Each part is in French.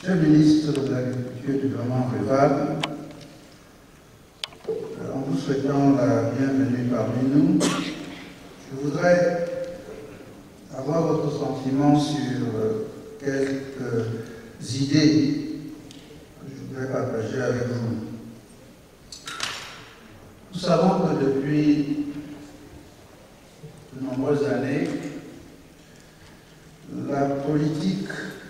Monsieur le ministre de l'Agriculture et du Développement rural, en vous souhaitant la bienvenue parmi nous, je voudrais avoir votre sentiment sur quelques idées que je voudrais partager avec vous. Nous savons que depuis de nombreuses années, la politique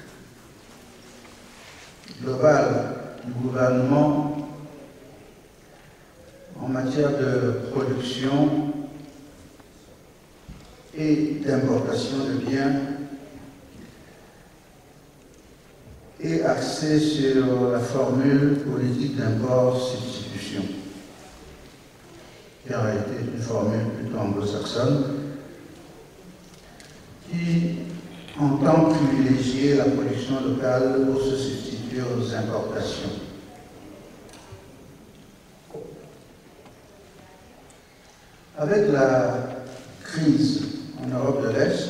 globale du gouvernement en matière de production et d'importation de biens est axée sur la formule politique d'import-substitution, qui en réalité est une formule plutôt anglo-saxonne, qui entend privilégier la production locale pour se substituer aux importations. Avec la crise en Europe de l'Est,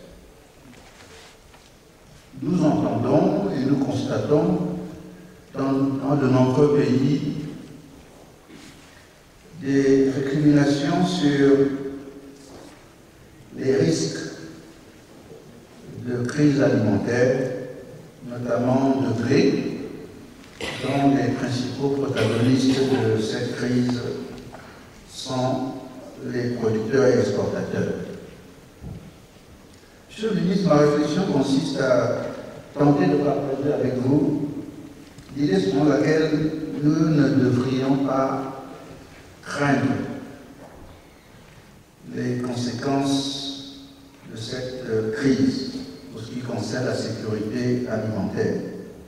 nous entendons et nous constatons dans de nombreux pays des récriminations sur les risques de crise alimentaire, notamment de blé, dont les principaux protagonistes de cette crise sont les producteurs et exportateurs. Monsieur le ministre, ma réflexion consiste à tenter de partager avec vous l'idée selon laquelle nous ne devrions pas craindre les conséquences de cette crise pour ce qui concerne la sécurité alimentaire.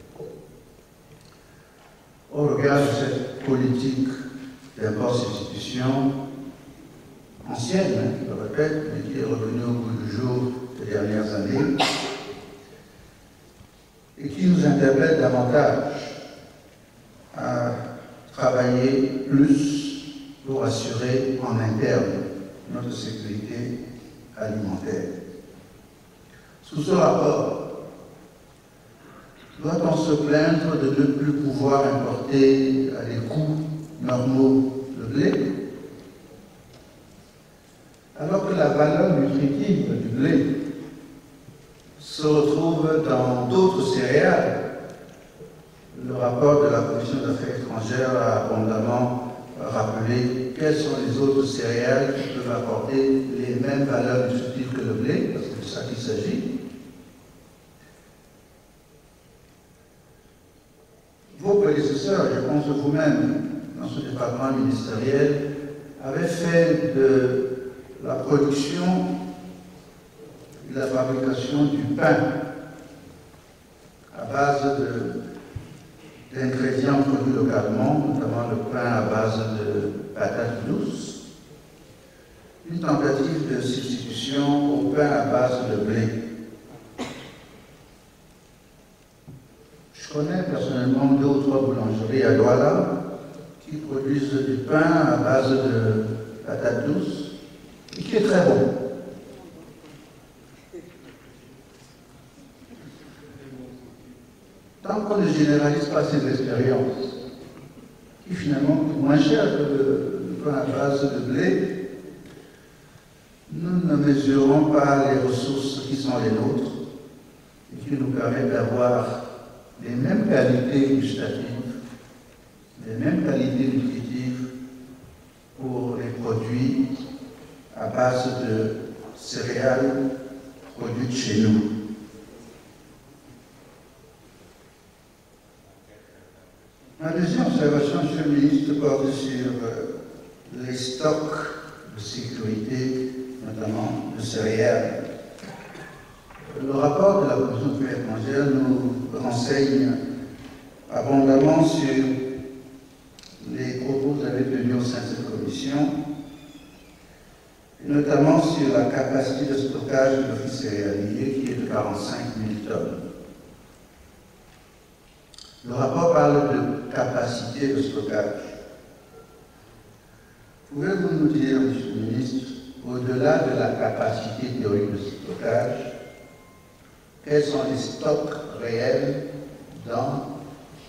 Au regard de cette politique d'import-substitution ancienne, je le répète, mais qui est revenue au bout du jour ces dernières années, et qui nous interpelle davantage à travailler plus pour assurer en interne notre sécurité alimentaire. Sous ce rapport, doit-on se plaindre de ne plus pouvoir importer à des coûts normaux le blé, alors que la valeur nutritive du blé se retrouve dans d'autres céréales? Le rapport de la Commission des Affaires étrangères a abondamment rappelé quelles sont les autres céréales qui peuvent apporter les mêmes valeurs nutritives que le blé, parce que c'est de ça qu'il s'agit. Vos prédécesseurs, je pense vous-même, dans ce département ministériel, avaient fait de la production et de la fabrication du pain à base d'ingrédients produits localement, notamment le pain à base de patates douces, une tentative de substitution au pain à base de blé. Je connais personnellement 2 ou 3 boulangeries à Douala qui produisent du pain à base de patates douces et qui est très bon. Tant qu'on ne généralise pas ces expériences, qui finalement coûtent moins cher que le pain à base de blé, nous ne mesurons pas les ressources qui sont les nôtres et qui nous permettent d'avoir les mêmes qualités gustatives, les mêmes qualités nutritives pour les produits à base de céréales produites chez nous. Ma deuxième observation, Monsieur le ministre, porte sur les stocks de sécurité, notamment de céréales. Le rapport de la Commission des Affaires étrangères nous renseigne abondamment sur les propos que vous avez tenus au sein de cette commission, et notamment sur la capacité de stockage de l'office céréalier qui est de 45 000 tonnes. Le rapport parle de capacité de stockage. Pouvez-vous nous dire, Monsieur le ministre, au-delà de la capacité théorique de stockage, quels sont les stocks réels dans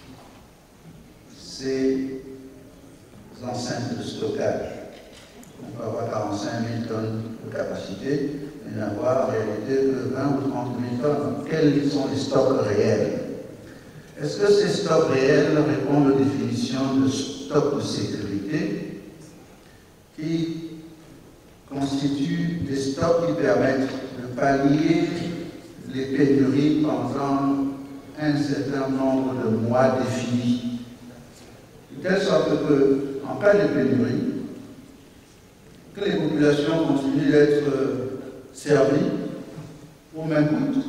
ces enceintes de stockage. On peut avoir 45 000 tonnes de capacité, mais n'avoir en réalité que 20 ou 30 000 tonnes. Quels sont les stocks réels? Est-ce que ces stocks réels répondent aux définitions de stocks de sécurité qui constituent des stocks qui permettent de pallier les pénuries pendant un certain nombre de mois définis, de telle sorte que, en cas de pénurie, que les populations continuent d'être servies au même coût,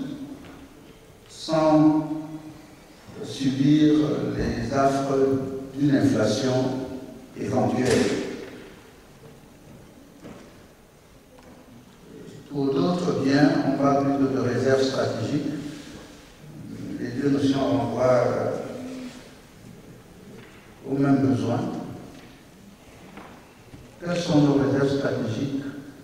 sans subir les affres d'une inflation éventuelle. Pour d'autres biens, on parle plutôt de réserves stratégiques. Les deux notions renvoient aux mêmes besoins. Quelles sont nos réserves stratégiques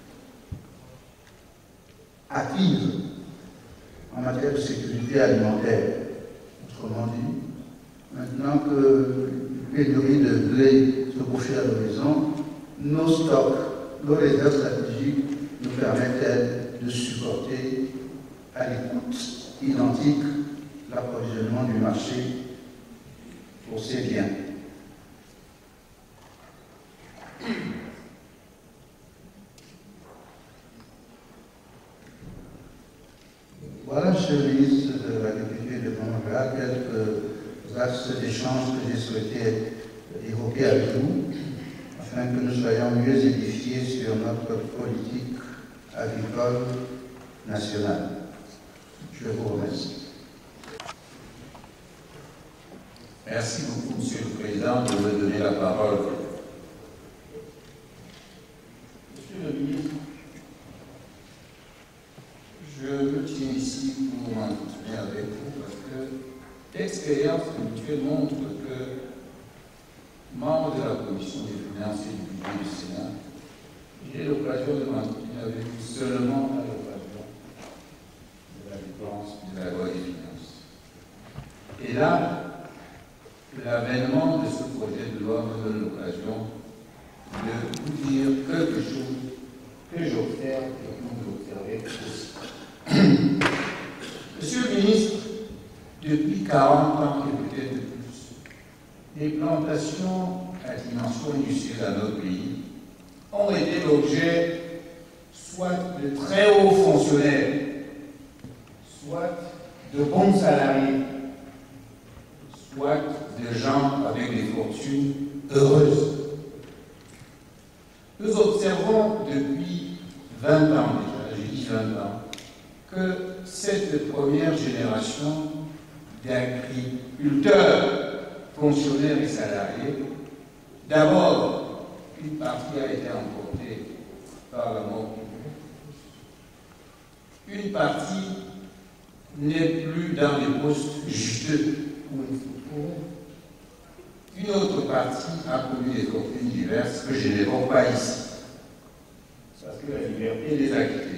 actives en matière de sécurité alimentaire? Autrement dit, maintenant que la pénurie de blé se profile à l'horizon, nos stocks, nos réserves stratégiques nous permettent de supporter à des coûts identiques l'approvisionnement du marché pour ces biens. Voilà, Monsieur le ministre de l'Agriculture et du Développement rural, quelques axes d'échange que j'ai souhaité évoquer avec vous, afin que nous soyons mieux édifiés sur notre politique agricole nationale. Je vous remercie. Merci beaucoup, Monsieur le Président, de me donner la parole. Monsieur le ministre, je me tiens ici pour m'entretenir avec vous parce que l'expérience habituelle montre que, membre de la Commission des finances et du budget du Sénat, j'ai l'occasion de m'entretenir avec vous seulement à l'occasion de la dépense de la loi des finances. Et là, l'avènement de ce projet de loi me donne l'occasion de vous dire quelque chose que j'observe et que vous observez aussi. Monsieur le ministre, depuis 40 ans et peut-être plus, les plantations à dimension industrielle dans notre pays ont été l'objet soit de très hauts fonctionnaires, soit de bons salariés, soit de gens avec des fortunes heureuses. Nous observons depuis 20 ans déjà, j'ai dit 20 ans, que cette première génération d'agriculteurs, fonctionnaires et salariés, d'abord, une partie a été emportée par la mort publique. Une partie n'est plus dans des postes juteux où il faut trouver. Une autre partie a connu des fortunes diverses que je n'évoque pas ici, parce que la liberté les a quittés.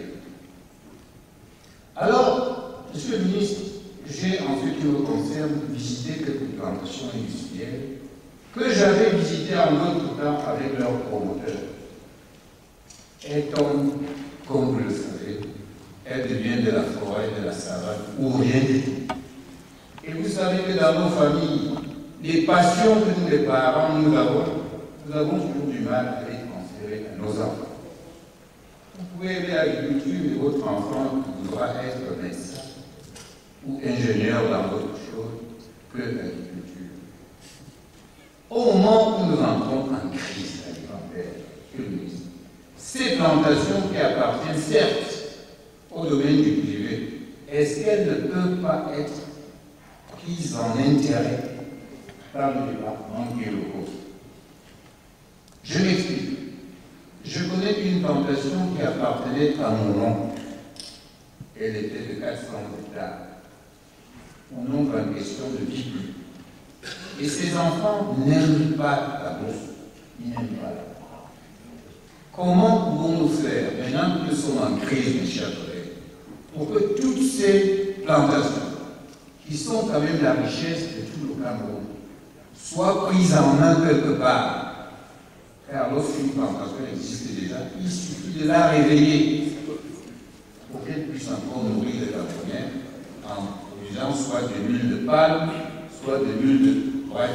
Alors, Monsieur le ministre, j'ai en ce qui me concerne visité quelques plantations industrielles que j'avais visitées en d'autres temps avec leurs promoteurs. Elles tombent, comme vous le savez, elles deviennent de la forêt, de la savane, ou rien du tout. Et vous savez que dans nos familles, les passions que nous, les parents, nous avons toujours du mal à les transférer à nos enfants. Vous pouvez aimer l'agriculture, mais votre enfant voudra être médecin ou ingénieur dans autre chose que l'agriculture. Au moment où nous entrons en crise alimentaire, ces plantations qui appartiennent certes au domaine du privé, est-ce qu'elles ne peuvent pas être prises en intérêt par le département qui est le cause? Je m'explique. Je connais une plantation qui appartenait à mon oncle. Elle était de 400 hectares. Mon oncle en question ne vit plus. Et ses enfants n'aiment pas la bourse. Ils n'aiment pas la bourse. Comment pouvons-nous faire, maintenant que nous sommes en crise, mes chers collègues, pour que toutes ces plantations qui sont quand même la richesse de tout le Cameroun, soient prises en main quelque part. Car lorsqu'une plantation existe déjà, il suffit de la réveiller pour qu'elle puisse encore nourrir les Camerounais en usant soit de l'huile de palme, soit de l'huile de... Bref.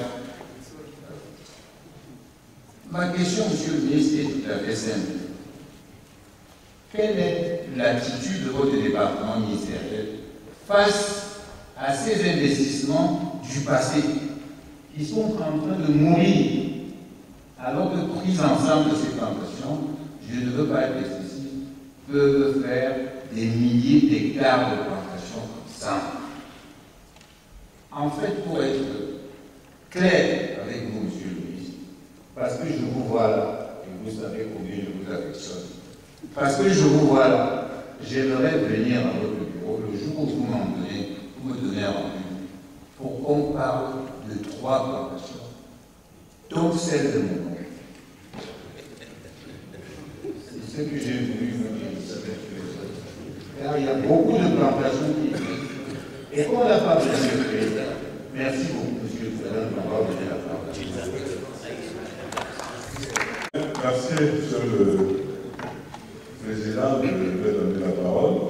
Ma question, monsieur le ministre, est tout à fait simple. Quelle est l'attitude de votre département ministériel face à ces investissements du passé qui sont en train de mourir alors que prise ensemble de ces plantations, je ne veux pas être excessif, peuvent faire des milliers d'hectares de plantations sans. En fait, pour être clair avec vous, monsieur le ministre, parce que je vous vois là, et vous savez combien je vous affectionne, parce que je vous vois là, j'aimerais venir à votre bureau le jour où vous me donnez rendez-vous pour qu'on parle de 3 plantations, dont celle de mon nom. C'est ce que j'ai voulu vous dire. Car il y a beaucoup de plantations qui existent et qu'on n'a pas besoin de créer. Merci beaucoup, monsieur le président, de m'avoir donné la parole. Merci, monsieur le président, de me donner la parole.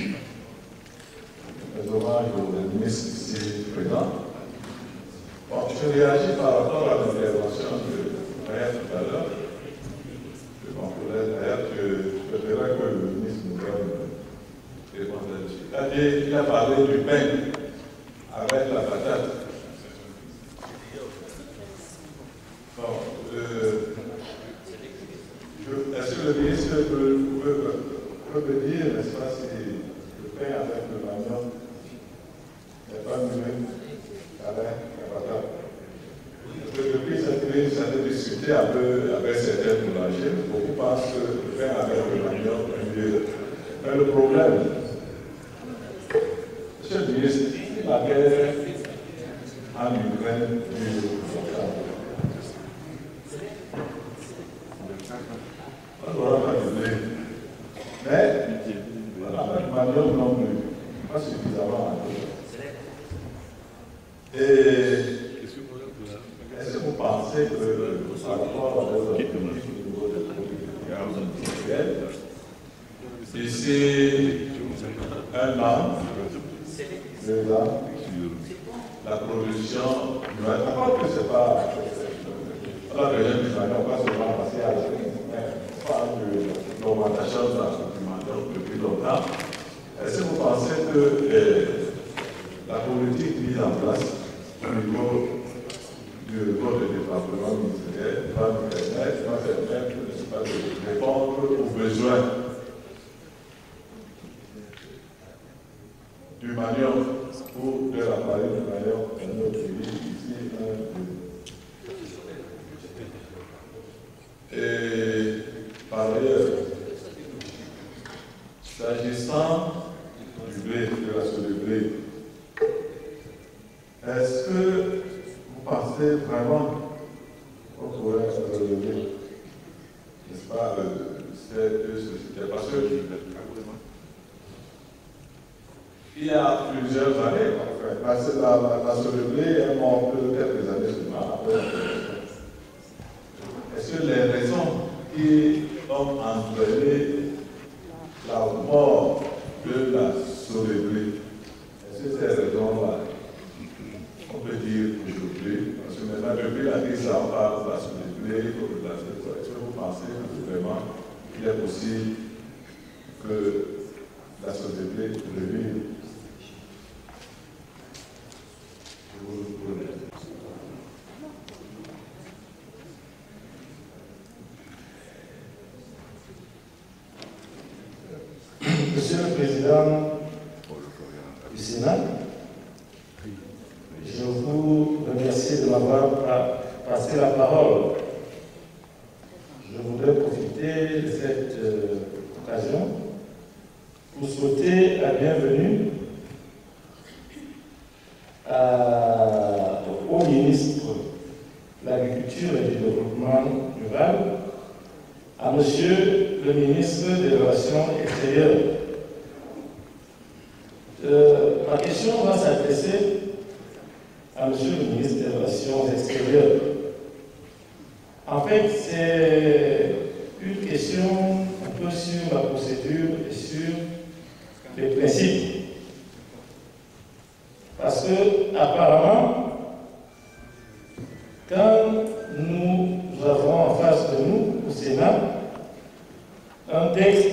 Les hommages au ministre ici présent. Bon, je réagis par rapport à l'intervention de Maya tout à l'heure. De mon collègue d'ailleurs, je préférerais que le ministre nous donne réponse là-dessus. Il a parlé du pain avec la patate. Bon, est-ce que le ministre peut me dire, n'est-ce pas, si le pain avec le manioc n'est pas mieux avec la patate? Parce que depuis cette crise, ça a été discuté un peu avec certains boulangers. Beaucoup pensent que le pain avec le manioc est mieux. Mais le problème, monsieur le ministre, la guerre en Ukraine dure longtemps. On n'aura pas de blé. Mais, avec manioc non plus, pas suffisamment. Et est-ce que vous pensez que par rapport à vos objectifs au niveau de la politique industrielle, d'ici 1 an, 2 ans, la production doit être, encore que ce n'est pas la région du Mali, on va seulement passer à l'Afrique, mais on parle de l'augmentation de la consommation depuis longtemps. Est-ce que vous pensez que la politique mise en place au niveau de votre département ministériel va nous permettre de répondre aux besoins du manioc ou de l'appareil du manioc dans notre pays ici? Et par ailleurs, s'agissant du blé, de la soie de blé, est-ce que vous pensez vraiment qu'on pourrait relever, n'est-ce pas, cette société? Parce que il y a plusieurs années, enfin, parce que la soie de blé est morte quelques années seulement après la production. Est-ce que les raisons qui ont entraîné la mort de la soie de blé, est-ce que ces raisons-là, on peut dire aujourd'hui, parce que maintenant, depuis la crise, on parle de la soie de blé, est-ce que vous pensez que vraiment il est possible que la soie de blé revive? Je vous remercie. Monsieur le Président du Sénat, je vous remercie de m'avoir passé la parole. Je voudrais profiter de cette occasion pour souhaiter la bienvenue au ministre de l'Agriculture et du Développement rural, à Monsieur le ministre des Relations extérieures. Ma question va s'adresser à M. le ministre des Relations extérieures. En fait, c'est une question un peu sur la procédure et sur les principes. Parce que, apparemment, quand nous avons en face de nous, au Sénat, un texte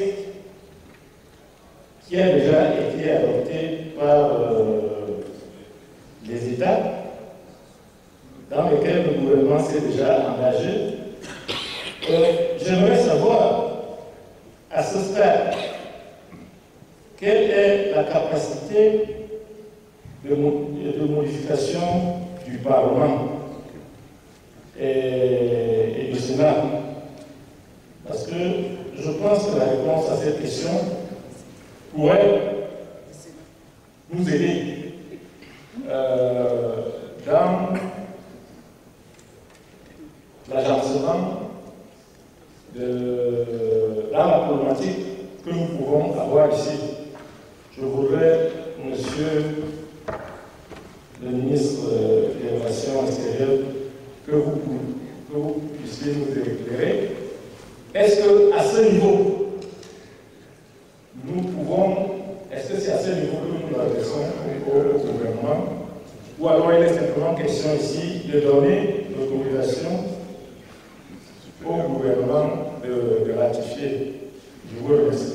qui a déjà été adopté par les États, dans lesquels le gouvernement s'est déjà engagé, j'aimerais savoir, à ce stade, quelle est la capacité de modification du Parlement et du Sénat. Parce que je pense que la réponse à cette question pourrait nous aider dans l'agencement dans la problématique que nous pouvons avoir ici. Je voudrais, Monsieur le ministre des Relations extérieures, que vous puissiez nous éclairer. Est-ce qu'à ce niveau, nous pouvons, est-ce que c'est à ce niveau que nous adressons au gouvernement, ou alors il est simplement question ici de donner l'autorisation au gouvernement de ratifier? Je vous remercie.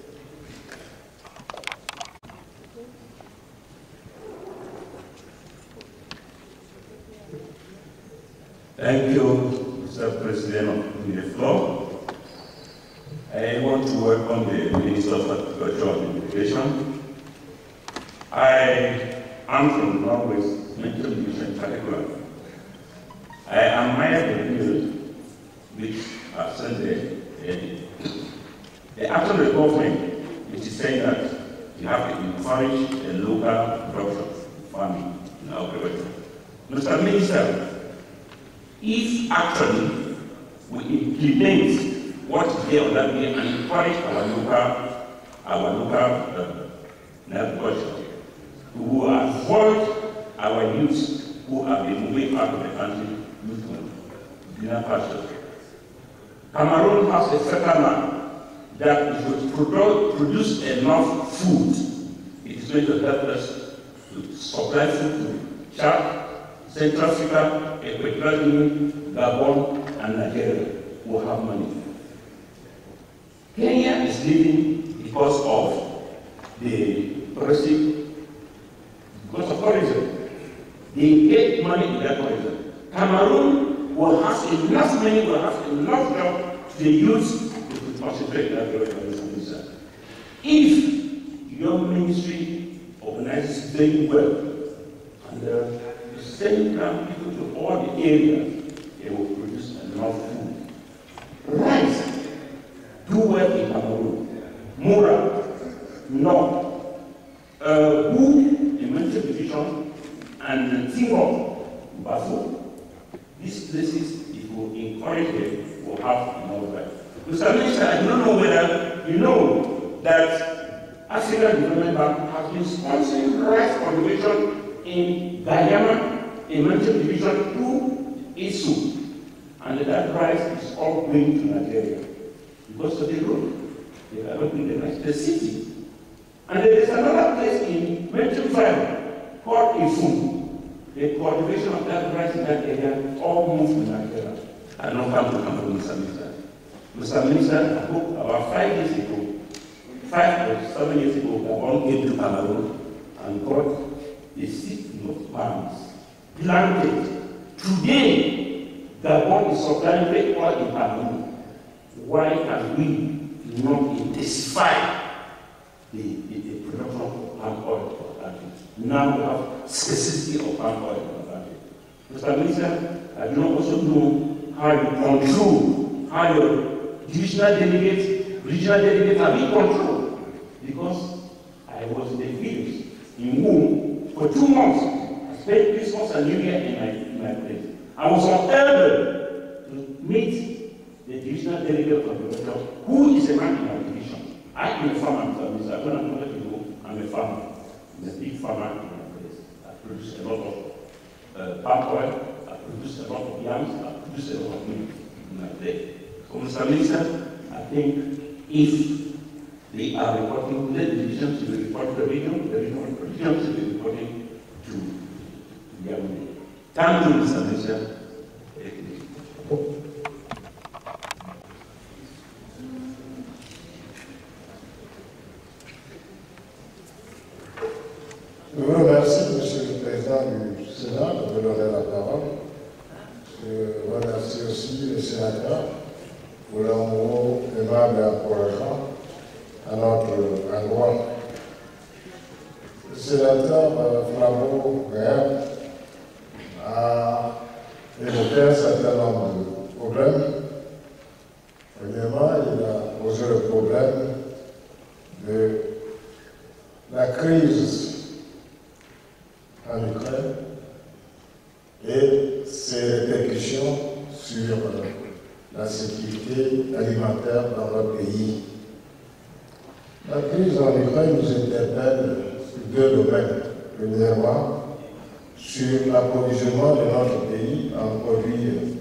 Thank you, Mr. President of the floor. I want to welcome the Minister of Agriculture and Irrigation. I am from Northwest Metro Division particular. I admire the bill which have sent the action of the government, which is saying that you have to encourage the local production farming in our agriculture. Mr. Minister, if actually we implement what is there on that bill and encourage our local agriculture, we will avoid our youth who have been moving out of the country with greener pastures. Cameroon has a fertile land that if we produce enough food, it is going to help us to supply food to Chad, Central Africa, Equatorial Guinea, Gabon, and Nigeria will have money. Kenya is leading because of the tourism, because of tourism. They get money in that tourism. Cameroon will have enough money, will have enough job to the youth to concentrate that tourism. If your ministry organizes very well, and send people to all the areas, they will produce enough food. Rice, do well in Cameroon. Mura, North, Wu, the Metro Division, and Timor, Bafu. These places, if we encourage them, will have enough rice. Mr. Minister, I do not know whether you know that African Development Bank has been sponsoring rice cultivation in Guyana, in Metro Division 2, Isu. And that rice is all going to Nigeria. Because of the road, they are opening the rice, the city. And there is another place in Metro 5 called Ifun. The cultivation of that rice in that area all moved to Nigeria. I don't come to Cameroon, Mr. Minister. Mr. Minister, I hope about 5 years ago, 5 or 7 years ago, Gabon came to Cameroon and got a seed of palms planted. Today, Gabon is supplying red oil in Cameroon. Why can we not intensify the production of palm oil for our country? Now we have scarcity of palm oil in our country. Mr. Minister, I do not also know how you control, how your divisional delegates, regional delegates are being controlled. Because I was in the village in Wu for 2 months. I spent Christmas and New Year in my place. I was unable to meet the divisional delegate of the doctor, who is a man in our division. I am a farmer, Mr. Minister. When I'm a farmer. I'm a big farmer in my place. I produce a lot of palm oil, produce a lot of yams, produce a lot of milk there. So, Mr. Minister, I think if they are reporting, let the divisions to report to the regions to be reporting to the government. Thank you, Mr. Minister. Je vous remercie, Monsieur le Président du Sénat, de me donner la parole. Je remercie aussi les sénateurs pour leur mot aimable et encourageant à notre endroit. Le sénateur Flambeau Gaël a évoqué un certain nombre de problèmes. Premièrement, il a posé le problème de la crise en Ukraine et ses répercussions sur la sécurité alimentaire dans notre pays. La crise en Ukraine nous interpelle sur deux domaines. Premièrement, sur l'approvisionnement de notre pays en produits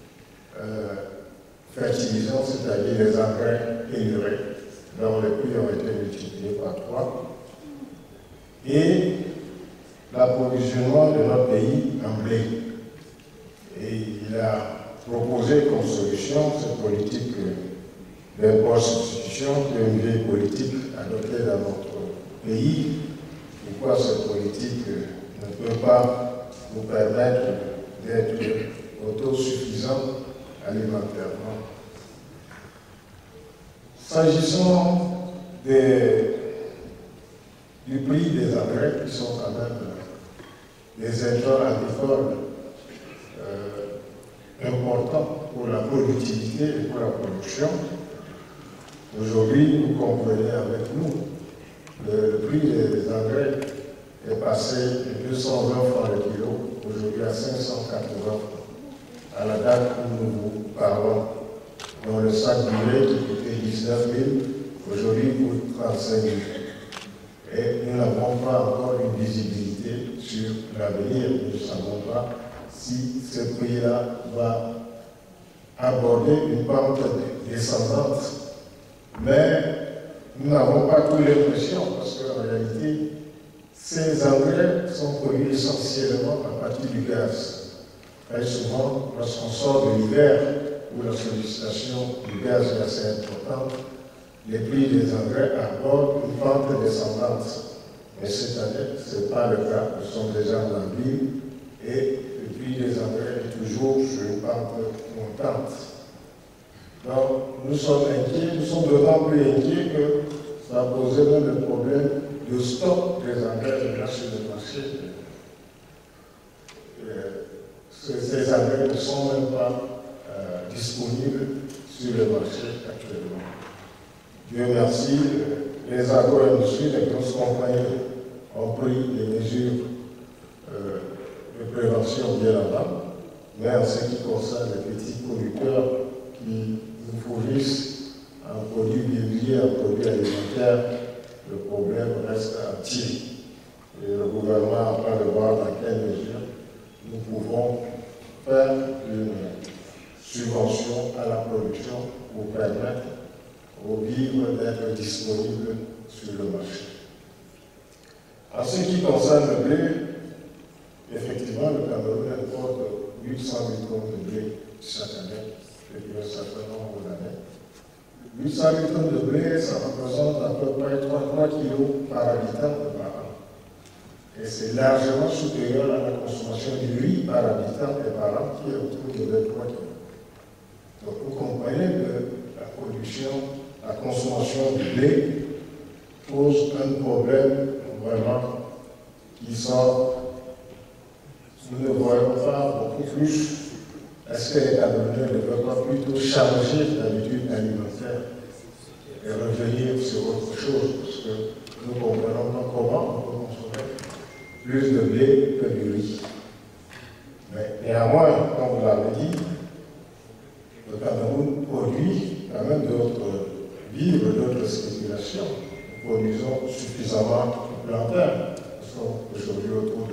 fertilisants, c'est-à-dire les engrais pénurés, dont les prix ont été multipliés par 3, et l'approvisionnement de notre pays en blé. Et il a proposé comme solution cette politique d'import-substitution, qui est une vieille politique adoptée dans notre pays. Pourquoi cette politique ne peut pas nous permettre d'être autosuffisants alimentairement. S'agissant du prix des engrais, qui sont quand même des intrants agricoles importants pour la productivité et pour la production, aujourd'hui, vous comprenez avec nous, le prix des engrais est passé de 220 francs le kilo, aujourd'hui à 580 francs. À la date où nous vous parlons, dont le sac d'urée qui coûtait 19 000, aujourd'hui coûte 35 000. Et nous n'avons pas encore une visibilité sur l'avenir. Nous ne savons pas si ce prix-là va aborder une pente descendante. Mais nous n'avons pas toute l'impression, parce qu'en réalité, ces engrais sont produits essentiellement à partir du gaz. Très souvent, lorsqu'on sort de l'hiver, où la sollicitation du gaz est assez importante, les prix des engrais abordent une pente descendante. Mais cette année, ce n'est pas le cas. Nous sommes déjà en avril et le prix des engrais est toujours sur une pente montante. Donc, nous sommes inquiets, nous sommes d'autant plus inquiets que ça a posé même le problème de stock des engrais sur le marché. Ces engrais ne sont même pas disponibles sur le marché actuellement. Dieu merci, les agro-industries, les grosses compagnies ont pris des mesures de prévention bien avant, mais en ce qui concerne les petits producteurs qui nous fournissent en produits biologiques, en produits alimentaires, le problème reste entier. Et le gouvernement a pas de voir dans quelle mesure nous pouvons faire une subvention à la production pour permettre aux vivres d'être disponibles sur le marché. En ce qui concerne le blé, effectivement, le Cameroun importe 800 000 tonnes de blé chaque année, depuis un certain nombre d'années. 800 000 tonnes de blé, ça représente à peu près 3 kg par habitant par an. Et c'est largement supérieur à la consommation du riz par habitant et par an, qui est autour de 23 kg. Donc vous comprenez que la production, la consommation du blé pose un problème vraiment qui sort. Nous ne voyons pas beaucoup plus. Est-ce que les Camerounais ne peuvent pas plutôt changer d'habitude alimentaire et revenir sur autre chose? Parce que nous ne comprenons pas comment on peut consommer plus de blé que du riz. Mais néanmoins, comme vous l'avez dit, le Cameroun produit quand même d'autres vivres, d'autres spéculations. Nous produisons suffisamment de plantains. Nous sommes aujourd'hui autour de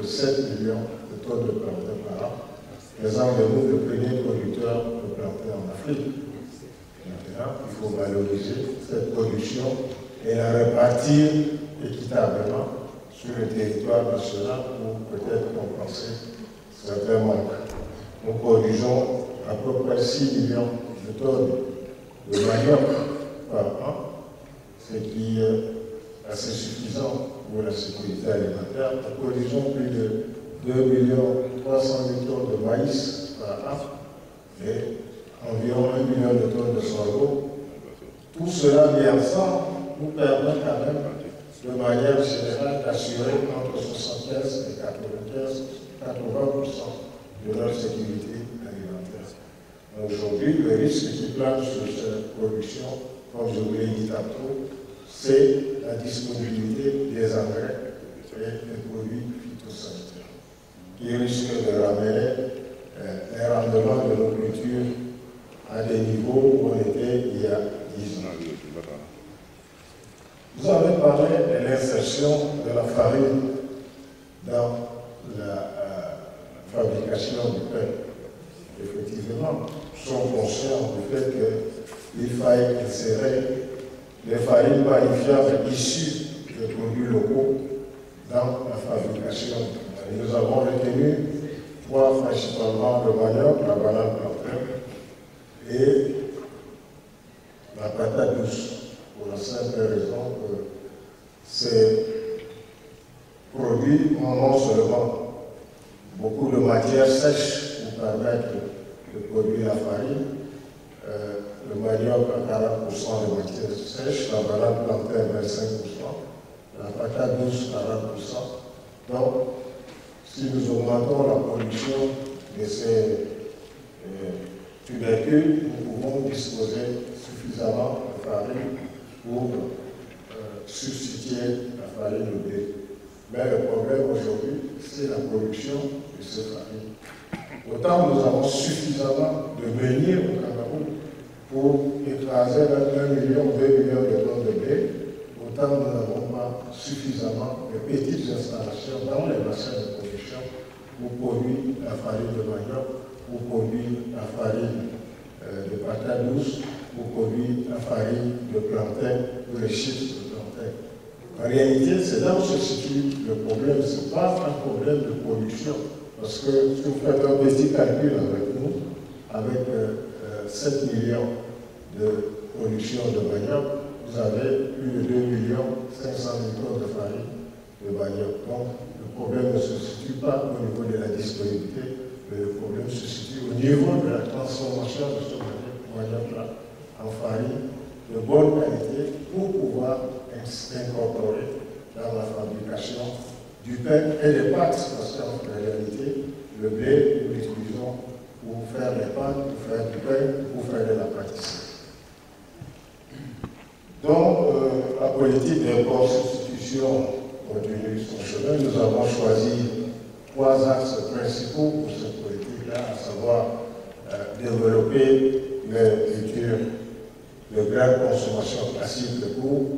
de 7 millions de tonnes de plantains par an, faisant de nous le premier producteur de plantains en Afrique. Maintenant, il faut valoriser cette production et la répartir équitablement sur le territoire national pour peut-être compenser certains manques. Nous produisons à peu près 6 millions de tonnes de manioc par an, ce qui est assez suffisant pour la sécurité alimentaire. Nous produisons plus de 2,3 millions de tonnes de maïs par an et environ 1 million de tonnes de sorgho. Tout cela mis ensemble nous permet quand même, de manière générale, d'assurer entre 75 et 80% de notre sécurité alimentaire. Aujourd'hui, le risque qui plane sur cette production, comme je vous l'ai dit tantôt, c'est la disponibilité des engrais et des produits phytosanitaires, qui risquent de ramener les rendements de nos cultures à des niveaux où on était il y a 10 ans. Vous avez parlé de l'insertion de la farine dans la fabrication du pain. Effectivement, nous sommes conscients du fait qu'il faille insérer les farines panifiables issues des produits locaux dans la fabrication du pain. Et nous avons retenu 3 principalement le manioc, la banane plantain et la patate douce, pour la simple raison que ces produits ont non seulement beaucoup de matières sèches pour permettre de produire la farine, le manioc à 40% de matières sèches, la banane plantain 25%, la patate douce 40%. Donc, si nous augmentons la production de ces tubercules, nous pouvons disposer suffisamment de farine pour substituer la farine au blé. Mais le problème aujourd'hui, c'est la production de cette farine. Autant nous avons suffisamment de menhirs au Cameroun pour écraser 1 million, 2 millions de tonnes de blé, autant nous n'avons pas suffisamment de petites installations dans les bassins de production pour produire la farine de manioc, pour produire la farine de patate douce, pour produire la farine de plantain ou les chips de plantain. En réalité, c'est là où se situe le problème. Ce n'est pas un problème de production. Parce que si vous faites un petit calcul avec nous, avec 7 millions de production de manioc, vous avez plus de 2 500 000 tonnes de farine de manioc. Donc, le problème ne se situe pas au niveau de la disponibilité, mais le problème se situe au niveau de la transformation de ce manioc-là en farine de bonne qualité pour pouvoir incorporer dans la fabrication du pain et des pâtes, parce qu'en réalité, le blé, nous l'utilisons pour faire les pâtes, pour faire du pain, pour faire de la pâtisserie. Donc, la politique d'import-substitution continue son chemin. Nous avons choisi 3 axes principaux pour cette politique-là, à savoir développer les cultures de grande consommation classique de cours,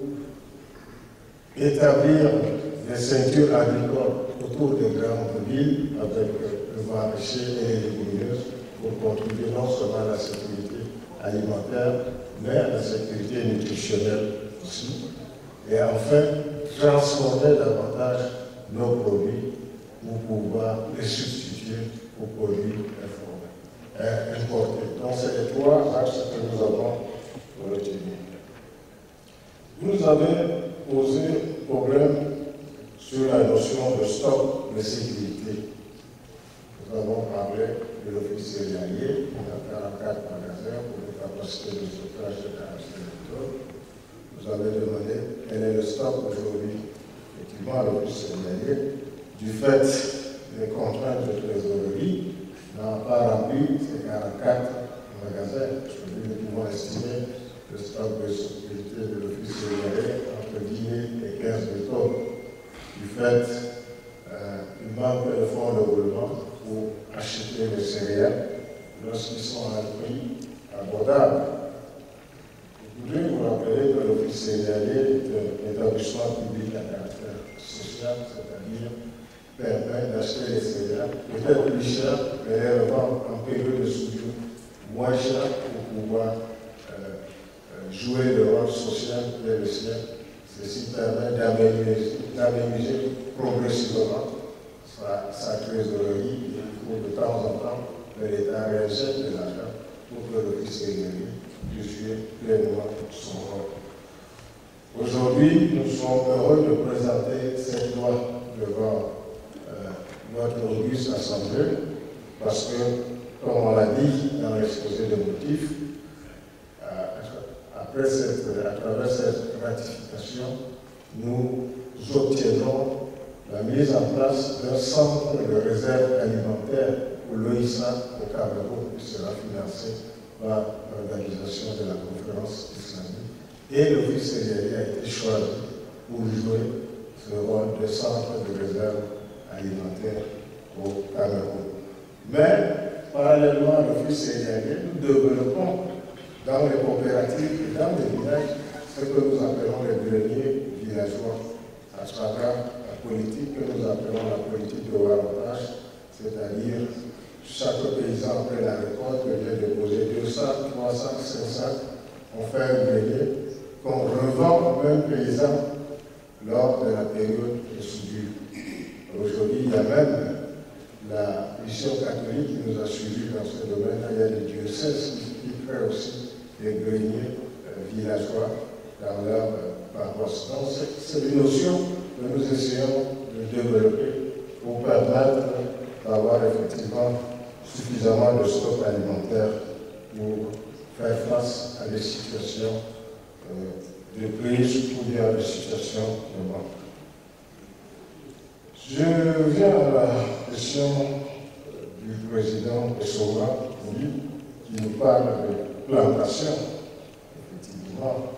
établir des ceintures agricoles autour des grandes villes avec le maraîcher et les légumineuses pour contribuer non seulement à la sécurité alimentaire, mais à la sécurité nutritionnelle aussi. Et enfin, transformer davantage nos produits pour pouvoir les substituer aux produits importés. Donc, c'est les 3 axes que nous avons retenus. Vous avez posé problème sur la notion de stock de sécurité. Nous avons parlé de l'office céréalier, qui a 44 magasins pour une capacité de stockage de 45 tonnes. Vous avez demandé quel est le stock aujourd'hui. Effectivement, l'office céréalier, du fait des contraintes de trésorerie, n'a pas rempli ces 44 magasins. Aujourd'hui, nous pouvons estimer le stock de sécurité de l'office céréalier entre 10 000 et 15 000 tonnes. Du fait, il manque de fonds de roulement pour acheter les céréales lorsqu'ils sont à un prix abordable. Vous devez vous rappeler que l'office céréalier est un établissement public à caractère social, c'est-à-dire permet d'acheter les céréales, peut-être plus cher, mais les revendre en période de soudure moins cher pour pouvoir jouer le rôle social qui est le sien. Ceci permet d'aménager progressivement sa trésorerie. Il faut de temps en temps que l'État réinjecte de l'argent pour que l'office régional puisse jouer pleinement son rôle. Aujourd'hui, nous sommes heureux de présenter cette loi devant notre auguste Assemblée parce que, comme on l'a dit dans l'exposé des motifs, à travers cette ratification, nous obtiendrons la mise en place d'un centre de réserve alimentaire pour l'OISA au Cameroun qui sera financé par l'organisation de la conférence islamique. Et l'office céréalier a été choisi pour jouer ce rôle de centre de réserve alimentaire au Cameroun. Mais, parallèlement à l'office céréalier, nous développons dans les coopératives et dans les villages ce que nous appelons les greniers villageois, à travers la politique que nous appelons la politique de warrantage, c'est-à-dire chaque paysan après la récolte vient déposer 200, 300, 500, on fait un grenier qu'on revend au même paysan lors de la période de soudure. Aujourd'hui, il y a même la mission catholique qui nous a suivis dans ce domaine. Il y a des diocèses qui créent aussi des greniers villageois dans leur paroisse. Donc, c'est une notion que nous essayons de développer pour permettre d'avoir effectivement suffisamment de stock alimentaire pour faire face à des situations de crise ou bien à des situations de manque. Je viens à la question du président Essora, qui nous parle de plantation. Effectivement,